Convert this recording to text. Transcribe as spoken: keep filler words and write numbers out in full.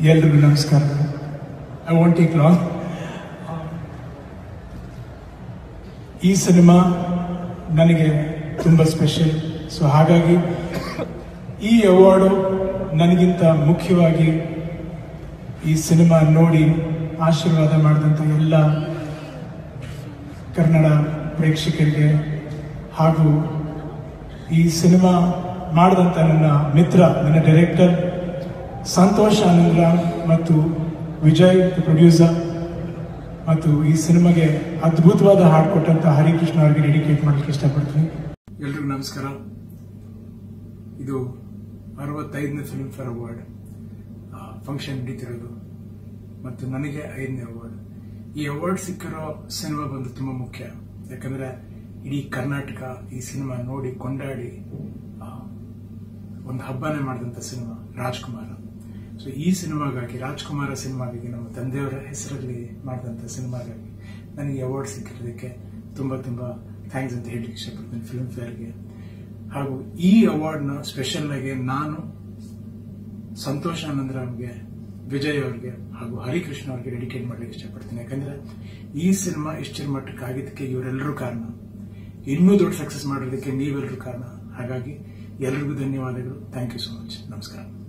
ಎಲ್ರಿಗೂ ನಮಸ್ಕಾರ. I want take long. ಈ ಸಿನಿಮಾ ನನಗೆ ತುಂಬ ಸ್ಪೆಷಲ್. ಸೊ ಹಾಗಾಗಿ ಈ ಅವಾರ್ಡು ನನಗಿಂತ ಮುಖ್ಯವಾಗಿ ಈ ಸಿನಿಮಾ ನೋಡಿ ಆಶೀರ್ವಾದ ಮಾಡಿದಂಥ ಎಲ್ಲ ಕನ್ನಡ ಪ್ರೇಕ್ಷಕರಿಗೆ ಹಾಗೂ ಈ ಸಿನಿಮಾ ಮಾಡಿದಂಥ ನನ್ನ ಮಿತ್ರ, ನನ್ನ ಡೈರೆಕ್ಟರ್ ಸಂತೋಷ್ ಆನಂದರಾಮ್ ಮತ್ತು ವಿಜಯ್ ಪ್ರೊಡ್ಯೂಸರ್ ಮತ್ತು ಈ ಸಿನಿಮಾಗೆ ಅದ್ಭುತವಾದ ಹಾಡು ಕೊಟ್ಟಂತ ಹರಿಕೃಷ್ಣ ಅವರಿಗೆ ಡೆಡಿಕೇಟ್ ಮಾಡಲಿಕ್ಕೆ ಇಷ್ಟಪಡ್ತೀನಿ. ಎಲ್ರಿಗೂ ನಮಸ್ಕಾರ. ಇದು ಅರವತ್ತೈದನೇ ಫಿಲ್ಮ್ ಫೇರ್ ಅವಾರ್ಡ್ ಫಂಕ್ಷನ್ ನಡೀತಿರೋದು ಮತ್ತು ನನಗೆ ಐದನೇ ಅವಾರ್ಡ್. ಈ ಅವಾರ್ಡ್ ಸಿಕ್ಕಿರೋ ಸಿನಿಮಾ ಬಂದು ತುಂಬಾ ಮುಖ್ಯ. ಯಾಕಂದ್ರೆ ಇಡೀ ಕರ್ನಾಟಕ ಈ ಸಿನಿಮಾ ನೋಡಿ ಕೊಂಡಾಡಿ ಒಂದು ಹಬ್ಬನೇ ಮಾಡಿದಂಥ ಸಿನಿಮಾ ರಾಜ್ಕುಮಾರ. ಸೊ ಈ ಸಿನಿಮಾಗಾಗಿ, ರಾಜ್ಕುಮಾರ ಸಿನಿಮಾಗಾಗಿ, ನಮ್ಮ ತಂದೆಯವರ ಹೆಸರಲ್ಲಿ ಮಾಡಿದಂಥ ಸಿನಿಮಾಗಾಗಿ ನನಗೆ ಅವಾರ್ಡ್ ಸಿಕ್ಕಿರೋದಕ್ಕೆ ತುಂಬ ತುಂಬ ಥ್ಯಾಂಕ್ಸ್ ಅಂತ ಹೇಳಲಿಕ್ಕೆ ಇಷ್ಟಪಡ್ತೀನಿ ಫಿಲ್ಮ್ ಫೇರ್ಗೆ. ಹಾಗೂ ಈ ಅವಾರ್ಡ್ನ ಸ್ಪೆಷಲ್ ಆಗಿ ನಾನು ಸಂತೋಷ್ ಆನಂದರಾಮ್ಗೆ, ವಿಜಯ್ ಅವ್ರಿಗೆ ಹಾಗೂ ಹರಿಕೃಷ್ಣ ಅವ್ರಿಗೆ ಡೆಡಿಕೇಟ್ ಮಾಡಲಿಕ್ಕೆ ಇಷ್ಟಪಡ್ತೀನಿ. ಯಾಕಂದ್ರೆ ಈ ಸಿನಿಮಾ ಇಷ್ಟರ ಮಟ್ಟಕ್ಕೆ ಆಗಿದ್ದಕ್ಕೆ ಇವರೆಲ್ಲರೂ ಕಾರಣ. ಇನ್ನೂ ದೊಡ್ಡ ಸಕ್ಸಸ್ ಮಾಡೋದಕ್ಕೆ ನೀವೆಲ್ಲರೂ ಕಾರಣ. ಹಾಗಾಗಿ ಎಲ್ರಿಗೂ ಧನ್ಯವಾದಗಳು. Thank you so much. ನಮಸ್ಕಾರ.